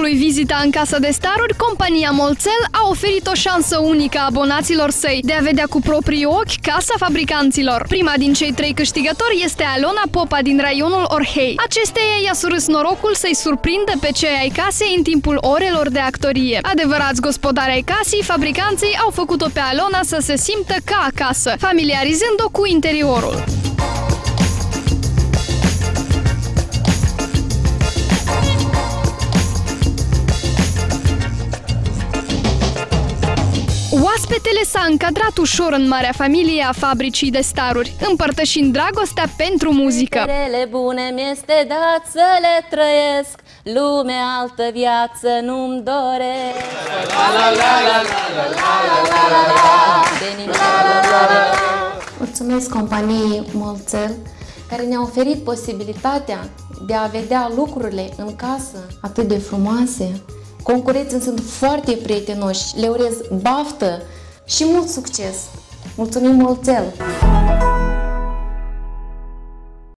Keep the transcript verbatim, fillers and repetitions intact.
începutului vizita în Casa de Staruri, compania Molțel a oferit o șansă unică abonaților săi de a vedea cu proprii ochi Casa Fabricanților. Prima din cei trei câștigători este Alona Popa din raionul Orhei. Acesteia i-a surâs norocul să-i surprindă pe cei ai casei în timpul orelor de actorie. Adevărați gospodari ai casei, fabricanții au făcut-o pe Alona să se simtă ca acasă, familiarizând-o cu interiorul. Oaspetele s-a încadrat ușor în marea familie a Fabricii de Staruri, împărtășind dragostea pentru muzică. Rele bune mi-este dat să le trăiesc, lume altă viață nu-mi doresc. Mulțumesc companiei Molțel, care ne-a oferit posibilitatea de a vedea lucrurile în casă atât de frumoase. Concurenții sunt foarte prietenoși, le urez baftă și mult succes! Mulțumim Molțel!